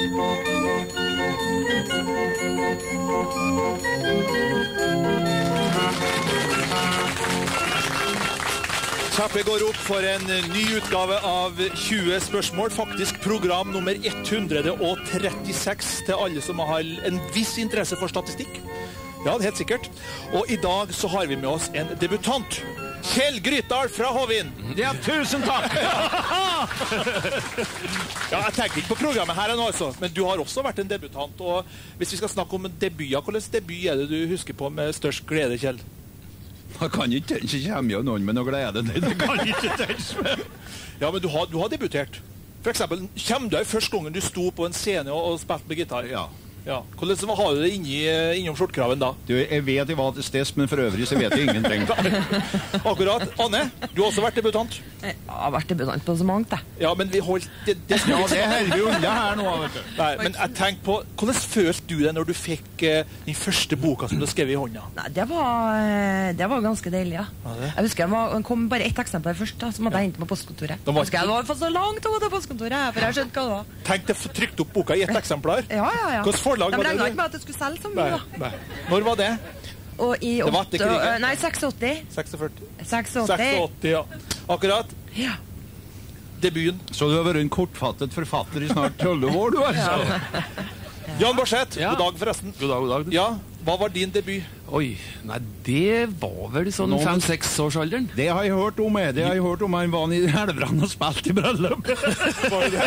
Teppet går opp for en ny utgave av 20 spørsmål, faktisk program nummer 136 til alle som har en viss interesse for statistikk. Ja, det er helt sikkert. Og i dag så har vi med oss en debutant. Kjell Grytdal fra Hovin. Ja, tusen takk! Ja, jeg tenker ikke på programmet her ennå, altså. Men du har også vært en debutant. Og hvis vi skal snakke om debuter, hvilken debut er det du husker på med størst glede, Kjell? Jeg kan ikke tenke, ikke kommer jo noen med noe glede. Det kan ikke tenke. Ja, men du har debutert. For eksempel, kommer du første gangen du sto på en scene og spilte med gitar? Ja. Ja. Hvordan har du det innom skjortkraven da? Du, jeg vet jeg var til steds, men for øvrig så vet jeg ingenting. Akkurat. Anne, du har også vært debutant? Jeg har vært debutant på så mangt, jeg. Ja, men vi holdt det Ja, det holder vi unna her nå, vet du. Nei, men jeg tenker på, hvordan følte du det når du fikk din første boka som du skrev i hånda? Nei, det var ganske deilig, ja. Jeg husker det kom bare ett eksempel først, da, som måtte jeg hente på postkontoret. Jeg husker det var for så langt å gå til postkontoret, for jeg skjønte hva det var. Tenk deg å trykke opp boka i ett eksemplar. Ja. Hvordan forlag De var det? regnet ikke med at det skulle selge så mye, da. Nei. Når var det? Og i 86. 46. 86. Ja. Akkurat. Ja. Debuten. Så du har vært en kortfattet forfatter i snart 12 år, du, altså. Jan Barseth, Ja. god dag forresten. God dag. Ja, hva var din debut? Oi, nei, det var vel sånn 5-6 årsalderen. Det har jeg hørt om, jeg. Det har jeg hørt om. Han var i Elvran og spilte i bryllup. Var det det?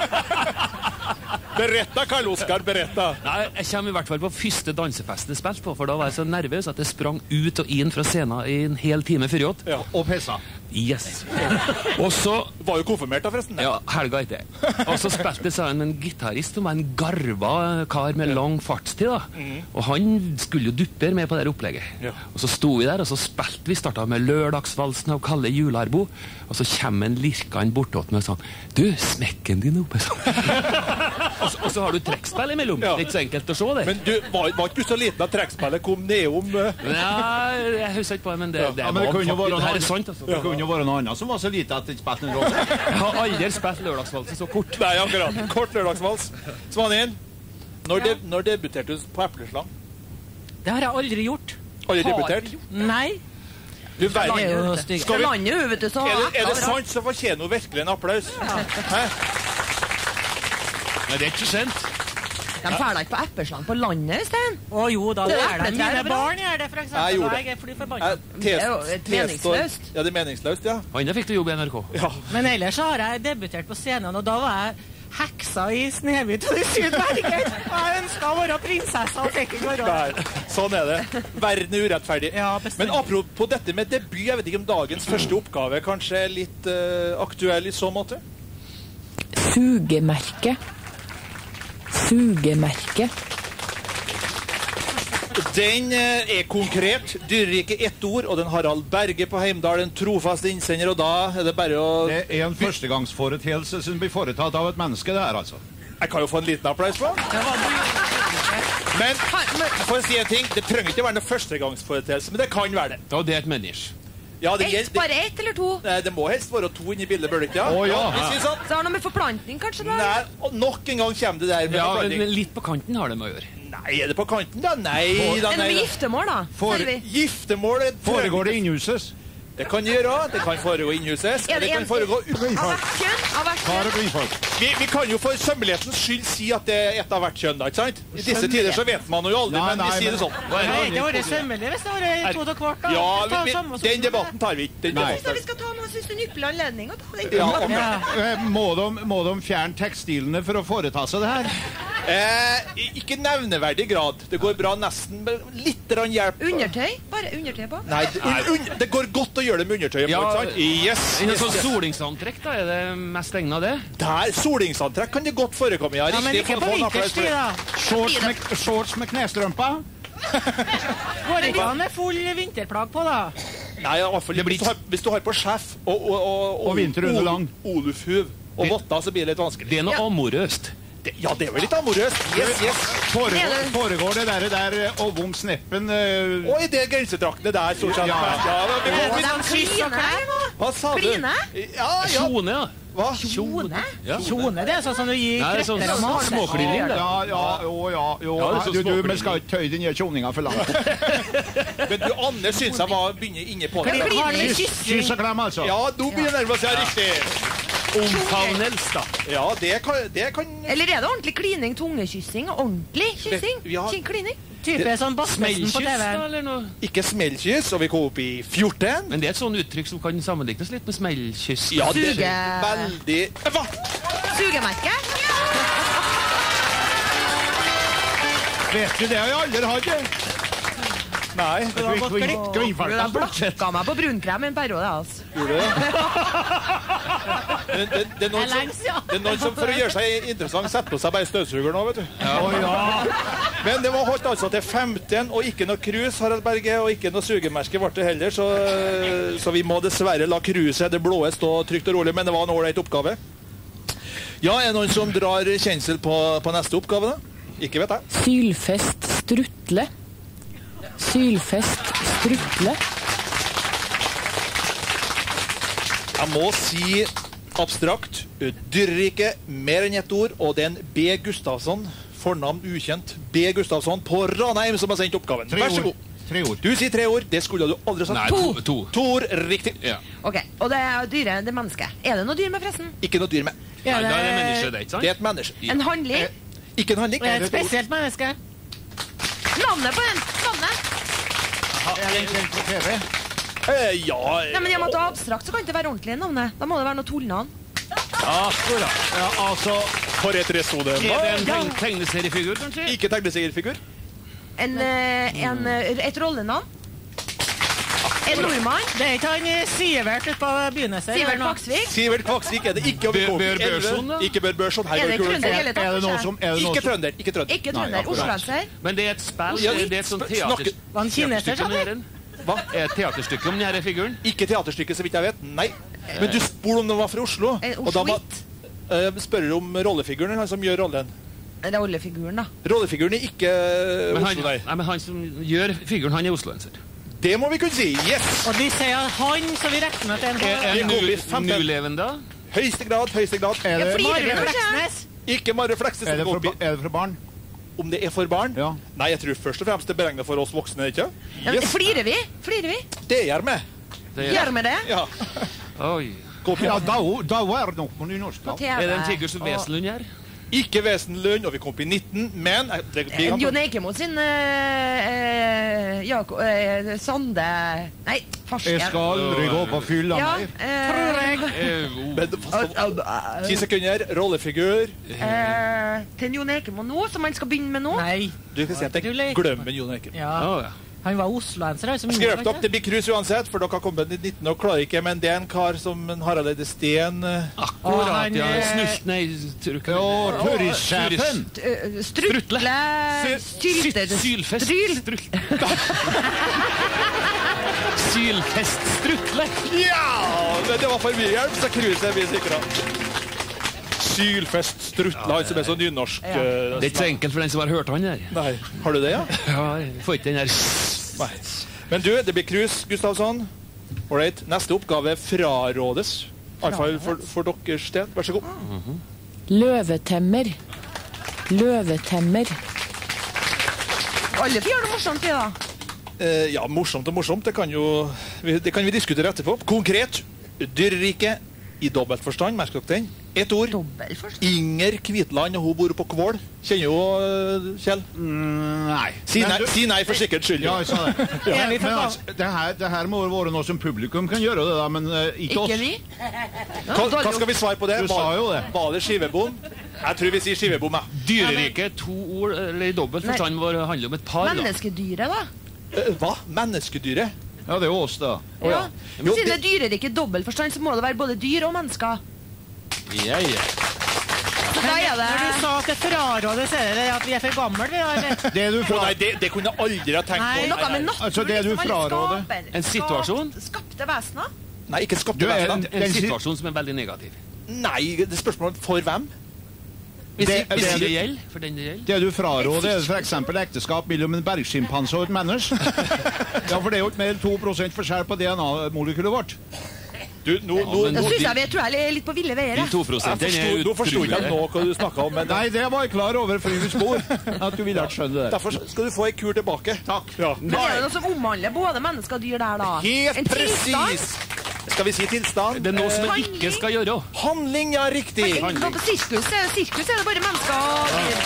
Beretta, Karl Oskar, beretta. Nei, jeg kommer i hvert fall på første dansefesten jeg spilte på, for da var jeg så nervøs at jeg sprang ut og inn fra scenen i en hel time før åt. Ja. Og pessa. Yes. Og så Var jo konfirmert da, forresten. ja, helga etter. Og så spilte jeg en gitarist som var en garva kar med lang fartstid, da. Og han skulle jo duppere med på det opplegget. Ja. Og så sto vi der, og så spilte vi, startet med Lørdagsvalsen av Kalle Jularbo, og så kommer en lirkan bortåt med sånn, du, smekken din oppe, sånn. og så har du trekkspill imellom. Ja. Det er ikke så enkelt å se det. Men du, var ikke du så liten at trekkspillet kom nedom? Nei, jeg husker ikke på det, men det Ja, men det var kunne jo være det her noe er sant, altså. Det kunne jo være noe annet som var så lite at det ikke spilte en rolle. Jeg har aldri spilt Lørdagsvalsen så kort. Nei, akkurat. Kort lørdagsvals. Svanin, når debuterte du på epleslang? Det har jeg aldri gjort. Aldri debutert? Nei. Du verden. Det er jo stygt. Skal vi- Landet, vet du, så Er det sant, så fortjener hun virkelig en applaus. Hæ? Nei, det er ikke sent. De ferder ikke på epleslang på landet, Stein. Å jo da, det er det. Det er Mine bra. barn gjør det, for Jeg eksempel. gjorde Da det. jeg er fly forbanna. Det er jo meningsløst. Ja, det er meningsløst, ja. Anna fikk du jobb i NRK. Ja. Men ellers så har jeg debutert på scenen, og da var jeg heksa i Snehvit og de 7 dverger. Jeg ønsket å være prinsessa og fikk ikke være. Nei, sånn er det. Verden er urettferdig. Ja, bestemt. Men apropos dette med debut, jeg vet ikke om dagens første oppgave kanskje er litt aktuell i så måte? Sugemerke. Den er konkret, dyrer ikke ett ord, og den Harald Berge på Heimdal, en trofast innsender, og da er det bare å... Det er en førstegangsforeteelse som blir foretatt av et menneske, det her, altså. Jeg kan jo få en liten applaus på. Men for å si en ting, det trenger ikke være en førstegangsforeteelse, men det kan være det. Og det er et menneske. Ja, Bare ett eller to? Nei, det må helst være 2 inni bildet, bør det ikke? Ja? Å, ja. Vi sier sånn. Så har det noe med forplantning, kanskje? Da? Nei, og nok en gang kommer det der med Ja, forplantning. men litt på kanten har det med å gjøre. Nei, er det på kanten da? Nei da, En nei da. giftermål, da? Sier vi. Giftermål Foregår det innhuses? Det kan gjøre, det kan foregå innhuses, Er det det kan en- foregå Av hvert kjønn? Av hvert Kar og kjønn? kvinnfolk. Vi kan jo for sømmelighetens skyld si at det er et av hvert kjønn, da, ikke sant? I disse tider så vet man jo aldri, Nei, men vi nei, sier det men- sånn. Nei, det var det sømmelig hvis det var 2 og kvart. da. Ja, Ta samme som- den debatten tar vi ikke. Den Nei. debatten tar Så vi skal ta noe siste nyppelig anledning å ta den. vi. Ja, ok. Må de fjerne tekstilene for å foreta seg det her? Ikke nevneverdig grad. Det går bra nesten, men litt grann hjelp. Undertøy? Bare undertøy på? Nei, det går godt å gjøre det med undertøyet på, Ja, ikke sant? Yes. En sånn solingsantrekk, da, er det mest egnet det? Der, solingsantrekk kan det godt forekomme, ja. Ja, men Riktig, ikke på få en applaus for vinterstid, det. da. Shorts med knestrømpa? Går ikke an med full vinterplagg på, da. Nei, i hvert fall hvis du har på sjef Og vinterunderlang. olufhuv og votter, så blir det litt vanskelig. Det er noe amorøst. Ja, det er vel litt amorøst. Yes, yes. Foregår det der Ovung Sneppen Og i det grensetraktene der, stort sett. Ja. Ja, vi må- Sånn kyss og klær. Hva sa du? Kline? Ja, ja. Kjone, ja. Hva? Kjone? Kjone, det er sånn som du gir Nei, det er sånn krefter og mat. småklining, det. Du skal ikke tøye den kjoninga for langt. Men du, Anne synes jeg var begynner inne på det. Kyss og klem, altså. Ja, nå begynner jeg å si riktig. Omfavnelse, da. Ja, det kan... Eller er det ordentlig klining, tungekyssing? Ordentlig kyssing? Ja. Klining? Type sånn Bassesen på Smellkyss, da, TV. eller noe? Ikke smellkyss, og vi kom opp i 14. Men det er et sånn uttrykk som kan sammenlignes litt med smellkyss. Ja, det er Suge... veldig... Hva? Sugemerke? Vet du, det har jeg aldri hatt, det. Nei. Du blokka meg på brunkrem en periode, altså. Gjorde det? Det er noen som for å gjøre seg interessant setter på seg bare støvsuger nå, vet du. Men det var holdt altså til 15, og ikke noe krus, Harald Berge, og ikke noe sugemerke ble det heller, så vi må dessverre la kruset, det blåe, stå trygt og rolig, men det var en ålreit oppgave. Ja, er det noen som drar kjensel på neste oppgave da? Ikke vet jeg. Sylfest strutle. Sylfest strutle. Jeg må si abstrakt, dyrerike, mer enn ett ord, og det er en B. Gustavsson, fornavn ukjent, B. Gustavsson på Ranheim som har sendt oppgaven. Vær så god. 3 ord. Du sier 3 ord, det skulle du aldri sagt. Nei, to. 2 ord, riktig. Ja. Ok, og det er dyre, det er menneske. Er det noe dyr med forresten? Ikke noe dyr med. Nei, da er det menneske, det, ikke sant? Det er et menneske. En handling? Ikke en handling. Det er et spesielt menneske. Navnet på den! Navnet! Er den kjent på TV? Ja... Nei, men jeg måtte ha abstrakt, så kan det ikke være ordentlig navnet. Da må det være noe tullnavn. Akkurat. Ja, altså, for et resonnement. Er det en tegneseriefigur, kanskje? Ikke tegneseriefigur. Et rollenavn? En nordmann? Det er ikke han Sivert ute på Byneset. Sivert Kvaksvik? Sivert Kvaksvik er det ikke. Og vi kom Bør til 11. Børson, da? Ikke Bør Børson. Her Er det går kulen. trønder hele tatt? Er det noe som... Ikke trønder. Ikke trønder. Ikke trønder. Osloenser? Men det er et spill, Ja, det er et sånt snakke- Var han kineser, teaterstykke om sa du? den. Hva? Er et teaterstykke om denne figuren? Ikke teaterstykke, så vidt jeg vet. Nei. Men du spurte om den var fra Oslo. Og da spør du om rollefiguren, han som gjør rollen. Rollefiguren, da. Rollefiguren er ikke Men Oslo, nei. men han som gjør figuren, han er osloenser. Det må vi kunne si. Yes! Og de sier han, så vi regner med at det er en Vi Er kom i 15. nulevende? Høyeste grad, høyeste grad. Er det, Flirer vi, Marve kanskje? Fleksnes. Ikke Marre Fleksnes er som det går opp i. for, er det for barn? Om det er for barn? Ja. Nei, jeg tror først og fremst det er beregnet for oss voksne, ikke? Ja, Yes. Flirer vi? Det gjør vi. Gjør vi det? Ja. Oi. Gå opp Ja, igjen. da er det nok på nynorsk. På Da. TV? Er det en figur som Wesenlund gjør? Ikke Wesenlund, og vi kom opp i 19, men det blir Jon Eikemo sin Sande... Nei, farske. Jeg skal aldri gå på fylla Ja, mer. Men 10 sekunder, rollefigur. til Jon Eikemo nå, som han skal begynne med nå. Nei. Du kan si at jeg glemmer Jon Eiken. Ja. Å, ja. Han var osloenser. Skrevet opp, det blir krus uansett, for dere har kommet i 19 og klarer ikke, men det er en kar som Harald Eide Steen. Akkurat, ja. Snurt, nei, Turistsjefen. Strutle... Sylfest. Sylfest strutle. Ja! Men det var for mye hjelp, så kruset blir sikret. Sylfest Strutle, han som er så nynorsk. Det er ikke så enkelt for den som har hørt han der. Nei, har du det, ja? Ja, jeg får ikke den der. Nei. Men du, det blir krus, Gustavsson. Alright, neste oppgave frarådes. I hvert fall for deres del. Vær så god. Løvetemmer. Løvetemmer. Alle får gjøre det morsomt, vi da. Ja, morsomt og morsomt, det kan vi diskutere etterpå. Konkret, dyrerike i dobbelt forstand, merk dere den. Et ord. Dobbelt forstand. Inger Kvitland, og hun bor på Kvål. Kjenner jo Kjell? Nei. Si nei for sikkerhets skyld. Ja, jeg sa det. Ja, Men altså, det her må være noe som publikum kan gjøre, det da, men ikke oss. Ikke vi. Hva skal vi svare på det? Du sa jo det. Var det skivebom? Jeg tror vi sier skivebom, jeg. Dyrerike, to ord, eller i dobbelt forstand, handler om et par. Da. Menneskedyret, da. Hva? Menneskedyret? Ja, det er jo oss, da. Ja. Jo, Men siden det er dyrerike dobbelt forstand, så må det være både dyr og mennesker. Ja, ja. Så da er Når du det... sa at det frarådes, er det at vi er for gamle, vi da, eller? Det du Å, fra... nei, det kunne jeg aldri ha tenkt Nei. på. Noe med natur, Altså, det du liksom, fraråder. En situasjon? Skapte vesener. Nei, ikke skapte Du er vesener. En situasjon som er veldig negativ. Nei, det er spørsmål for hvem? Hvis Det- det det- gjelder, for den det gjelder. Det du fraråder, er for eksempel ekteskap mellom en bergskimpanse og et menneske. Ja, for det er jo ikke mer enn 2% forskjell på DNA-molekylet vårt. Du, nå Jeg synes jeg tror jeg er litt på ville veier. De 2% Nå forstod jeg nå hva du snakket om. Men Nei, det var jeg klar over før vi spor. At du ville skjønne det. derfor skal du få en kur tilbake. Takk. Ja. Men det er jo noe som omhandler både mennesker og dyr der, da. Helt En tilstand. presis! Skal vi si tilstand? Det er noe som vi ikke skal gjøre. Handling, ja, riktig! Nå på sirkus er det bare mennesker og dyr.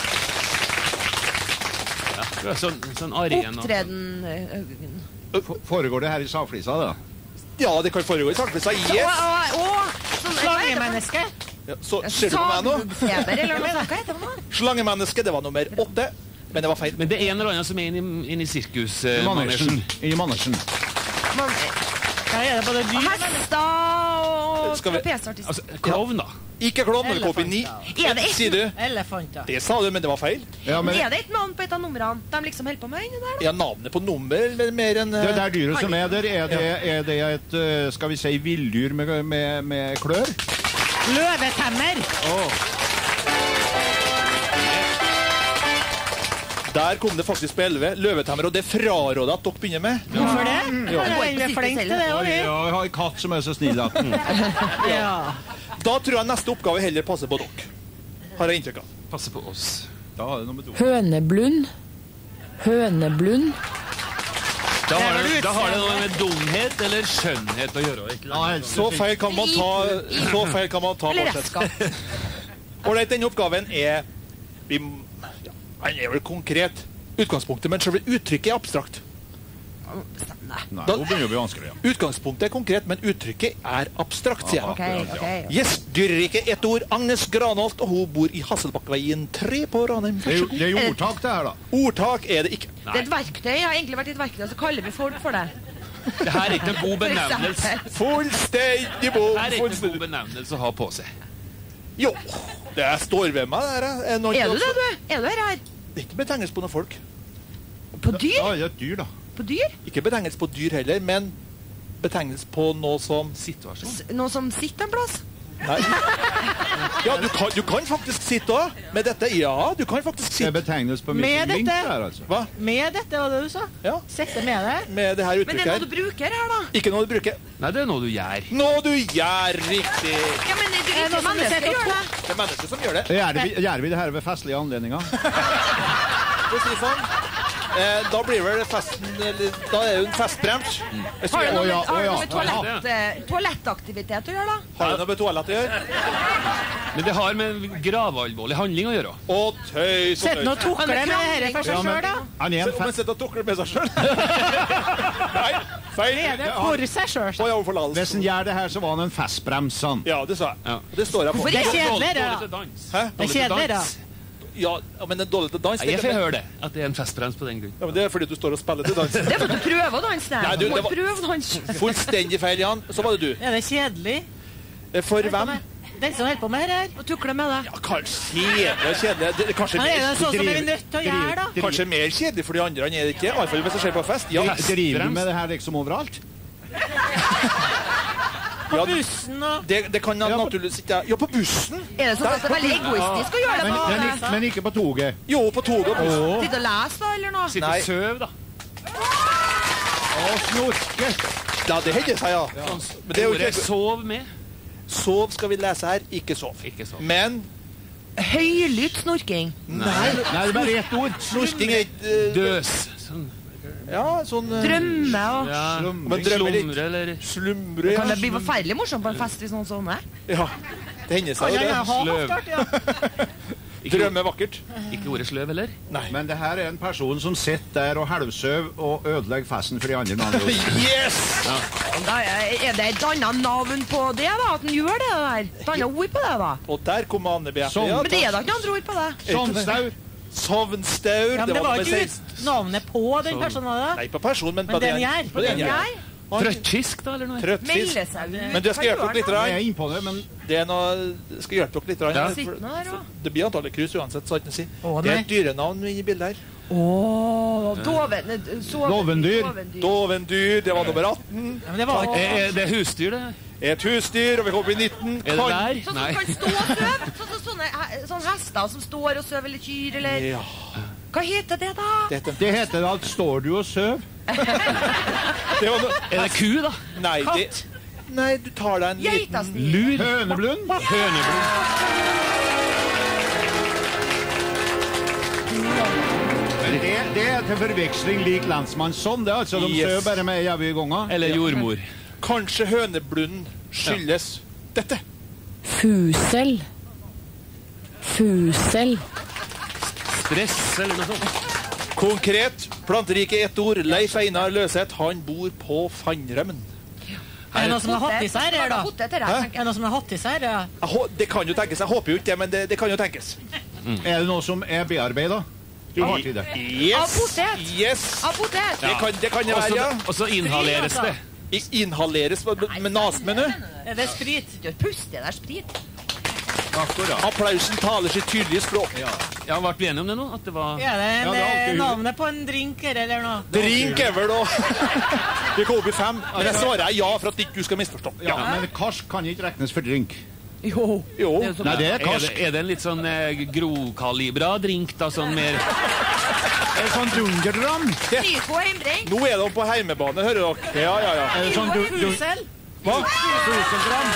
Sånn arena. Opptreden Foregår det her i Saflisa, da? Ja, det kan foregå i sakflisa. Yes! sånn Slangemenneske. Ja, så ser du på meg nå? Sagfeber, eller noe sånt. Hva heter det for noe? Slangemenneske, det var nummer 8. Men det var feil. Men det er en eller annen som er inne i sirkusmanesjen. I manesjen. Hva er det, både dyr og Hester og Skal vi- trapesartister. Altså, klovn, da. Ikke klovn, eller kopi 9. Er det Sier du? elefanter. Det sa du, men det var feil. Ja, men Er det et navn på et av numrene de liksom holder på med inni der? Ja, navnet på nummer, eller mer enn det der dyret som er der, er det et, skal vi si, villdyr med klør? Løvetemmer. Der kom det faktisk på 11. Løvetemmer, og det fraråder at dere begynner med. Hvorfor det? Ja. Vi er flinke til det, og vi. Ja, jeg har en katt som er så snill at den. Ja. Da tror jeg neste oppgave heller passer på dere. Har jeg inntrykk av. Passe på oss. Da er det nummer 2. Høneblund. Høneblund. Da har det noe med dumhet eller skjønnhet å gjøre. Så feil kan man ta Eller bortsett. redskap. Ålreit, denne oppgaven er Han er vel konkret. Utgangspunktet, men selve uttrykket er abstrakt. Nei, nå begynner det å bli vanskelig. Ja. Utgangspunktet er konkret, men uttrykket er abstrakt, sier jeg. Ok. Yes, dyreriket ett ord. Agnes Granholt, og hun bor i Hasselbakkveien 3 på Ranheim. Det er jo ordtak, det her, da. Ordtak er det ikke. Det er et verktøy. Jeg har egentlig vært et verktøy, så kaller vi folk for det. Det her er ikke en god For benevnelse. eksempel. Fullstendig Det her er ikke en god benevnelse å ha på seg. Jo, det står ved meg. Det her. Er du det, du? Er du her? Det er ikke betegnelse på noen folk. På dyr? Ja, det er et dyr, da. På dyr? Ikke betegnelse på dyr heller, men betegnelse på noe som Situasjon. Noe som sitter en plass? Nei. Ja, du kan faktisk sitte òg. Med dette, ja. Du kan faktisk Det er sitte betegnes på Med Michelin, dette. det her, altså. Hva? Med dette, var det du sa? Ja. Sette med det. Med det her Men det uttrykket er noe her. du bruker her, da. Ikke noe du bruker. Nei, det er noe du gjør. Noe du gjør riktig. Ja, men du Er det ikke noe som du mennesker setter gjør opp det. Det er mennesket som gjør det. Gjør vi det her ved festlige anledninger? For å si det sånn. Da blir vel festen eller, da er det jo en festbrems. Hvis du Har det gjør- noe med toalettaktivitet å gjøre, da? Har det noe med toalett å gjøre? Men det har med gravalvorlig handling å gjøre. Og tøys og Sett noe tøys. tukle med dette for seg sjøl, da. Han er Se en om han fest... sitter og tukler med seg sjøl. Nei, feil. Er det for seg sjøl? Og jeg Hvis overforlatelse. han gjør det her, så var han en festbrems, sånn. Ja, det sa jeg. Ja. Og det står jeg på. Hvorfor Det er ikke? kjedelig, Dårlig da. til dans. Hæ? Det er kjedelig, da. Ja, men det er dårlig til dans. Nei, jeg får høre det, at det er en festbrems på den grunn. Ja, men det er fordi du står og spiller til dans. Det er for at du prøver å danse. Nei, du, Du må det var- prøve å danse. Fullstendig feil, Jan. Så var det du. Er det kjedelig? For hvem? Den som holder på med dette her? Og tukle med det. Ja, kanskje kjedelig og kjedelig. Det er kanskje Han er jo mer, sånn som er vi nødt til å gjøre, da. kanskje mer kjedelig for de andre. Han er det ikke. I hvert fall hvis det skjer på fest. Ja, Driver du med det her liksom overalt? ja, Bussen og det kan han naturligvis ikke. Ja, på bussen. Er det sånn at det er veldig egoistisk å gjøre det på Men ikke på toget. Jo, på toget og bussen. Sitte og lese, da, eller noe? Sitte Nei. og søv, da. Å, snorke! Ja, det hender seg, ja. Men det er jo Ordet ikke sov med. Sov skal vi lese her, ikke sov. Ikke sov. Men Høylytt snorking. nei, Nei, det er bare ett ord. snorking er ikke Døs. Sånn. Ja, sånn Drømme og Ja. Men drømmer litt. Slumre, eller Slumre. Kan det Ja. bli forferdelig morsomt på en fest hvis noen sånn er? Ja, det hender seg jo Ja, det. sløv. Drømme vakkert. Ikke ordet sløv, eller? Men det her er en person som sitter der og halvsøv og ødelegger festen for de andre. med andre ord. Yes! Da er det et annet navn på det, da? At den gjør det der? Et annet ord på det, da? Og der kom Anne Beate. Sånn. Ja, Men det er da ikke andre ord på det? Sovnstaur. Sovnstaur. Ja, men det var nummer ikke 16. navnet på den personen, da. Nei, på person, men Men på den det gjør. på den gjør. Jeg Trøttfisk, da, eller noe? Trøttfisk. melder seg ut. Men du, jeg skal hjelpe dere litt. Jeg Rann. er inne på det, men Det er noe, jeg skal hjelpe dere litt. Rann, Ja. for Sitter nå der, og... Det blir antagelig krus uansett, sa jeg ikke si. Å, Det er nei. et dyrenavn inni bildet her. Dovendyr. Dovendyr, det var nummer 18. Ja, men det var ikke Det er husdyr, det. Et husdyr, og vi kommer i 19. Er det der? Sånn som Nei. kan stå og sove? Sånne hester som står og sover, eller kyr, eller Ja, Hva heter det, da? det heter det heter at står du og søv? det var no... Er det ku, da? Nei, Nei, du tar deg en liten Geitastig. Lur. Høneblund. Det til forveksling lik lensmannsson. Det altså de Yes. sø bare med jævlige ganger. Eller jordmor. Kanskje høneblunden skyldes dette. Fusel. Fusel. Stress, eller noe sånt. Konkret, planterike ett ord. Leif Einar Løseth, han bor på Fannremmen. Er det noe som har hatt i seg her, da? Potet til deg, Er tenker jeg. det noe som har hatt i seg her, ja? Det kan jo tenkes. Jeg håper jo ikke det, men det kan jo tenkes. Er det noe som er bearbeidet? Du har ikke det. Av Yes. potet. Yes. Av potet. Det kan det være, ja. Og så inhaleres det. Inhaleres med nasen, mener du? Er det sprit? Du puster der sprit. Akkurat. Applausen taler sitt tydelige språk. Ja, ble vi enige om det nå? At det var... Er det Ja, det er alltid navnet på en drink her, eller noe? Drink er vel da. Vi kom opp i 5, men jeg svarer ja for at ikke du skal misforstå. Ja, men karsk kan ikke regnes for drink. Jo. Jo. Nei, det er karsk. Er det en litt sånn grokalibra drink, da? Sånn mer... Er det sånn dunderdram? Nyko hjemmebrent. Nå er de på heimebane, hører dere. Ja. Er det sånn Fusel? Hva? duseldram?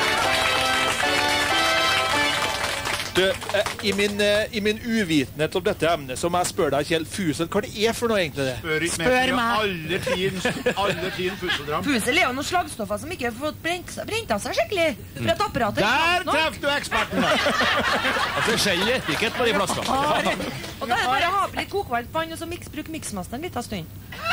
Du, i min uvitenhet om dette emnet, så må jeg spørre deg, Kjell Fusel, hva det er for noe egentlig det? Spør meg. Alle tiden fuseldram. Fusel er jo noen slagstoffer som ikke har fått brent av seg skikkelig. For at apparatet Der er knappt nok. treff du eksperten! Altså, forskjellig etikett på de flaskene. Og da er det bare å ha på litt kokvarmt vann, og så bruk miksmasteren litt av stund.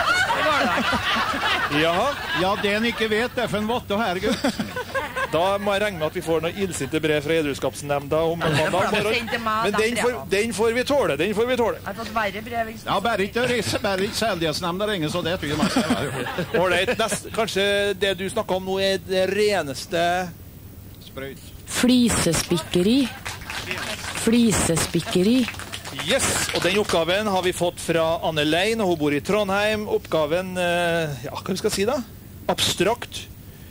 Jaha, Ja, det en ikke vet, det er for en votte, herregud. da må jeg regne med at vi får noe illsinte brev fra Edruskapsnemnda om mandag får de morgen. sende til meg, Men de brevene. den får vi tåle, Jeg har fått verre brev. Ja, bare ikke Seldighetsnemnda ringer, så det tror jeg mest. Ålreit, kanskje det du snakker om nå er det reneste Sprøyt. Flisespikkeri. Flisespikkeri. Yes, og den oppgaven har vi fått fra Anne Lein, og hun bor i Trondheim. Oppgaven, ja, hva skal vi si da? Abstrakt.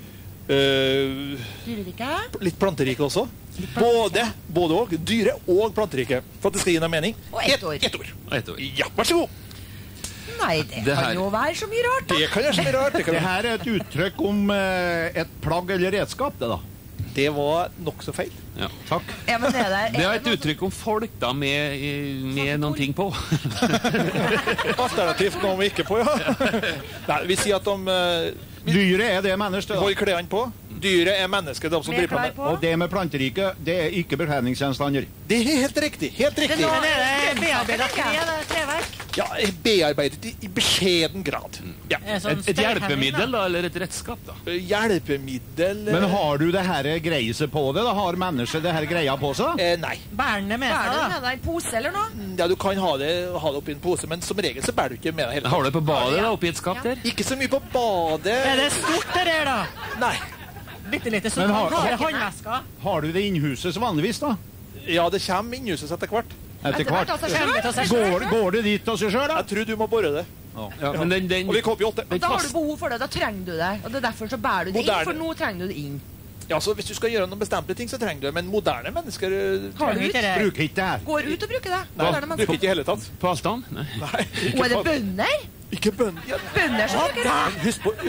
Dyrerike. Litt planterike også. Både og, dyre og planterike. For at det skal gi deg mening. Og ett ord. Ett ord. Et år. Ja, vær så god. Nei, det Det her- kan jo være så mye rart. Det kan jeg så mye rart. Det, Det kan... her er et uttrykk om et plagg eller redskap, det da. det var nok så feil. Ja. Takk. Ja, men det der, Det er et uttrykk om folk, da, med noen ting på. Alternativt noe vi ikke på, ja. Nei, vi sier at de Dyret er det mennesket, da. holder klærne på. Dyret er mennesket, de som Med driver på klær med. på. Og det med planterike, det er ikke bekledningsgjenstander. Det er helt riktig. Helt riktig. Det er Men er det bearbeidet tre, det er treverk? Ja, bearbeidet i beskjeden grad. Ja. Sånn Et hjelpemiddel, da, eller et redskap, da. Hjelpemiddel Men har du det her greiset på det? Da har mennesket det her greia på seg? Nei. Bærende med Er seg, det da. med deg en pose eller noe? Ja, du kan ha det oppi en pose, men som regel så bærer du ikke med deg hele. Har du det på badet, da, oppi et skap der? Ikke så mye på badet. Er det stort det der, da? Nei. Bitte lite, så Men kan har- ha det i håndveska. Har du det innhuset vanligvis, da? Ja, det kommer innhuset etter hvert. Etter hvert. av seg Kommer selv. til å se selv. Går det dit av seg sjøl, da? Jeg tror du må bore det. Ja, men den Og vi kom opp i 8. Da har du behov for det, da trenger du det. Og det er derfor så bærer du det inn, Moderne. for nå trenger du det inn. Ja, så hvis du skal gjøre noen bestemte ting, så trenger du det. Men moderne mennesker Har du Trenger ut? ikke det. Bruker ikke det her. Går ut og bruker det. Nei, Moderne bruker mennesker. ikke i hele tatt. på avstand? Nei. Nei, Og er det på- bønder? Ikke bønder. Ja, Bønder som bruker det? husk på,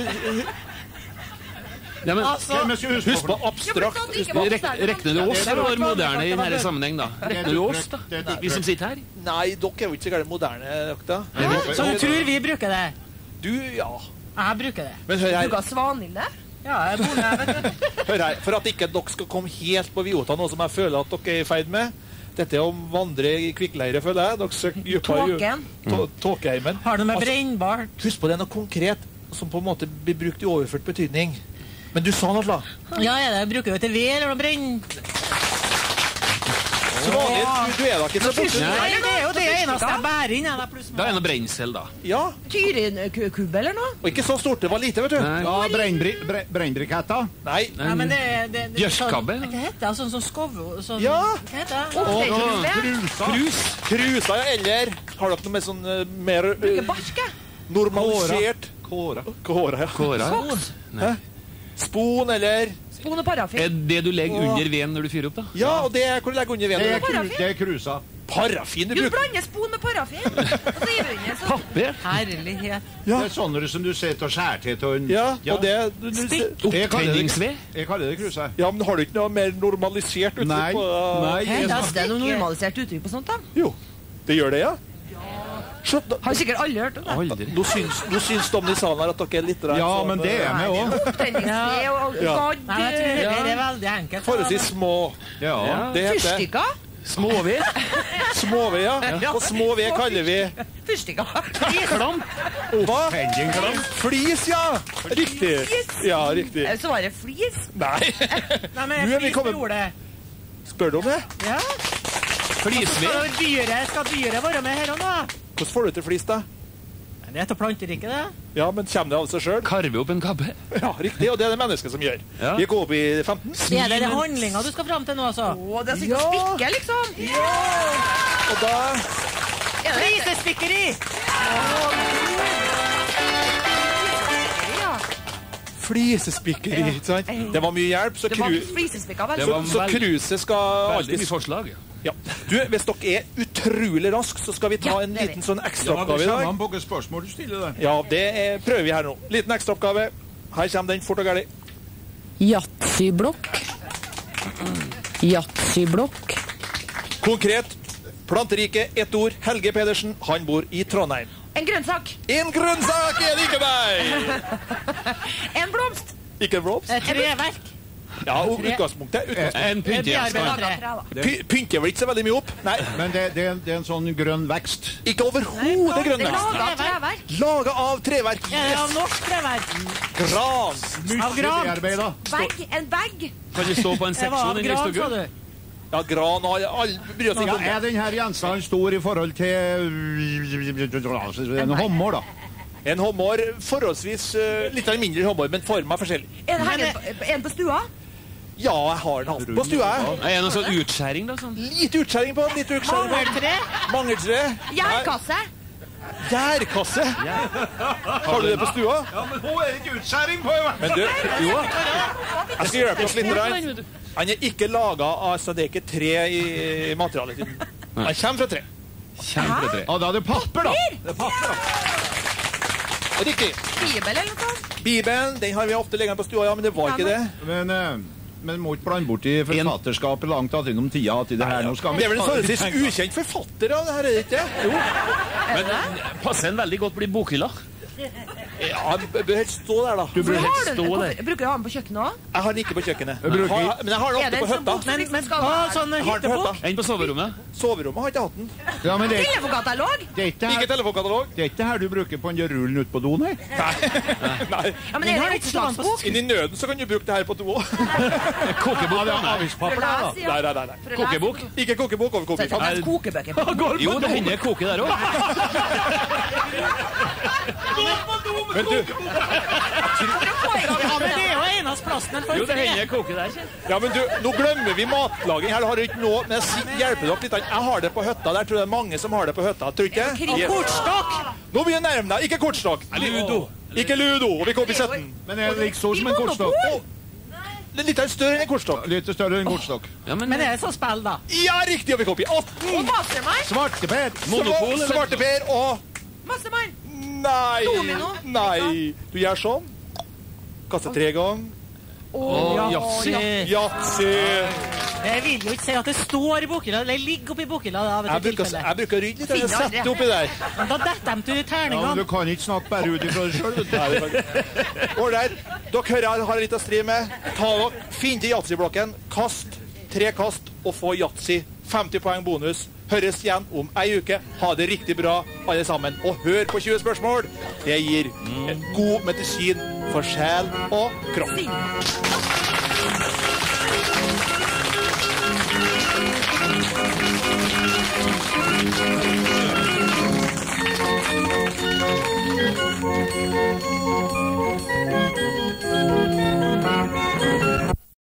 Ja, men Altså, Hvem skal huske husk på Ja, abstrakt. men Husk sånn, på. ikke bare- Rekner du oss eller var moderne i denne sammenheng, da? Det er Rekner du et oss, da? uttrykk, det er et uttrykk. Vi som sitter her? Nei, dere er jo ikke så gærent moderne, dere da. så du tror vi bruker det? Du, ja. Jeg bruker det. Men hør Bruker her, svanilde? Ja, jeg bor der, vet du. hør her. For at ikke dere skal komme helt på viota, noe som jeg føler at dere er i ferd med. Dette er å vandre i kvikkleire, føler jeg. Dere søker dypere i Tåken. tåkeheimen. Har du med Altså, brennbart? Husk på det er noe konkret som på en måte blir brukt i overført betydning. Men du sa noe, da. Ja, er det. Bruker du til ved eller noe brenn? Så vanlig, du er da ikke så borte. Nei, det er jo det eneste jeg bærer inn. Jeg, pluss Da er det noe brensel, da. Ja, Tyrinkubbe eller noe? og ikke så stort. Det var lite, vet du. Nei. Ja, brennbriketter. Nei. Ja, men det Bjørskabbe? Hva heter det? Sånn som skov... Sånn, Ja. Hva heter det? Oftekubbe? Krusa, ja, eller har dere noe med sånn mer Bruker barske? normalisert Kåra. Kåra, ja. Kåra? Spon, eller Spon og parafin? Er det du legger under veden når du fyrer opp, da? Ja, og det er hvor du legger under Det veden. er, det er krusa. Parafin Du blander spon med parafin. Og så gir du inn en sånn. Papir. Herlighet. Det er sånne som du ser til å skjære til en... Ja, og det... Opptenningsved. Jeg kaller det kruse. Ja, men har du ikke noe mer normalisert uttrykk Nei, på det? nei. Det er noe normalisert uttrykk på sånt, da. Jo, det gjør det, ja. Så, Har sikkert alle hørt om det. Aldri. nå syns de i salen her at dere er litt rett. Ja, men det er vi også. Opptenningsved og Ja. gadd. Nei, jeg tror det er veldig enkelt. Forholdsvis små. Ja. Det heter Fyrstikker. Småved. småved, ja. Og småved kaller vi... Fyrstikker. Klamp. Hva? Pendingklamp. Flis, ja. Riktig. Ja, riktig. Så var det flis. Nei. Nei, men Nå er vi flis kommet- bror det. Spør du om det? Ja. Flisved. Skal dyret være med her og nå? Hvordan får du til flis, da? Det heter planteriket, det. Ja, men kommer det av seg selv? Karve opp en kabbe. Ja, riktig, og det er det mennesket som gjør. Ja. Vi går opp i 15. Er det den handlinga du skal fram til nå, altså? Å, det er sikkert å spikke, liksom. Og da... Flisespikkeri! Flisespikkeri, ikke sant? Det var mye hjelp, så Det var flisespikker, vel? Det var så cruiset skal Veldig alltid... mye forslag. Ja. Du, hvis dere er utrolig rask, så skal vi ta en det er liten sånn Ja, det ekstraoppgave i kommer dag. an på hvilke spørsmål du stiller det. Ja, det prøver vi her nå. Liten ekstraoppgave. Her kommer den fort og gærlig. Yatzyblokk. Yatzyblokk. Konkret. Planterike, ett ord. Helge Pedersen, han bor i Trondheim. En grønnsak. En grønnsak er det ikke meg! En blomst. Ikke en blomst? Et treverk. Ja, og utgangspunktet. En pyntegjenstand. Laget tre, da. Pynter vel ikke så veldig mye opp? Nei, Men det er en sånn grønn vekst. ikke overhodet grønn Det er vekst. laget av treverk. Laget av treverk. Er det av norsk treverk? Gran. Av gran? Bearbeidet. Bag. En bag. Kan det stå på en Det var seksjon av i gran, sa Nystogøl? du. Ja, gran og alle bryr seg Ja, ikke om er det. denne gjenstanden stor i forhold til en hommor, da? En hommor, forholdsvis litt mindre hommor, men formen er forskjellig. En på stua. Ja, jeg har den hatt på stua. Er det noen sånn utskjæring, da? Sånn? Litt utskjæring på den, litt utskjæring på den. Mangeltre? Mangeltre. Gjærkasse. Gjærkasse. Har du det på stua? Ja, men hun er ikke utskjæring på, jo! Men du, jo. Jeg skal hjelpe oss litt. Rann. Han er ikke laget av, altså det er ikke tre i materialet. Han kommer fra tre. Kjempetre. Ja, da er det papir, da. Og riktig. Bibel eller noe sånt. Bibelen, den har vi ofte liggende på stua, ja, men det var ikke det. Men må ikke blande bort i forfatterskapet langt innom tida til det her. Nå skal vi Det er vel en forholdsvis ukjent forfatter av det her, er det ikke? Jo. Men passer en veldig godt å bli bokhylla. Ja, jeg bør helst stå der, da. Du burde Har helst du stå den? der. Bruker du å ha den på kjøkkenet òg? Jeg har den ikke på kjøkkenet. Jeg bruker- Men jeg har den Er ofte det på en sånn høtta. bok som liksom skal Å, være sånn Jeg har den på hyttebok? høtta. En på soverommet. Soverommet har ikke hatt den. Ja, men det telefonkatalog? er ikke Ikke her, telefonkatalog. det er ikke her du bruker på den rullen ute på do, nei? Nei. Ja, men Den er har det ikke stående på oppslagsbok? Inn i nøden så kan du bruke det her på do òg. Kokebok, da? Nei. Avispapir, da. Les, ja. Nei. For å lese. Kokebok? Ikke kokebok over Så det er kopi. faktisk kokebøker på. Jo, det hender jeg koker der òg. Men du, Ja, men det er jo eneste plassen den Jo, får det hender fred. jeg koker der. ja, men du, nå glemmer vi matlaging. Her har du ikke noe, men jeg hjelper dere litt. Jeg har det på høtta. Der tror jeg det er mange som har det på høtta. Tror du ikke? Og kortstokk! Nå blir du nærme deg. Ikke kortstokk. Ludo. Ikke ludo. Og vi kommer i 17. Men er det ikke så som en kortstokk? Det er litt større enn en kortstokk. Litt større enn kortstokk. Ja, men Men det er så spill, da. Ja, riktig. Og vi kommer i 18. Og Mastermind. Svarteper. Monopol, eller? Svarteper og Mastermind. Nei. Domino. Nei. Du gjør sånn. Kaster 3 ganger. Yatzy. Yatzy. Jeg vil jo ikke si at det står i bokhylla. Det ligger oppi bokhylla. Da, vet du, Jeg bruker å rydde litt. Jeg setter oppi der. Men da detter de til Ja, men terningene. du kan ikke snakke bare ut ifra deg sjøl. Ålreit. Dere hører jeg har litt å stri med. Finn til Yatzy-blokken. Kast 3 kast og få Yatzy. 50 poeng bonus. Høres igjen om ei uke. Ha det riktig bra, alle sammen. Og hør på 20 spørsmål. Det gir en god medisin for sjel og kropp. Thank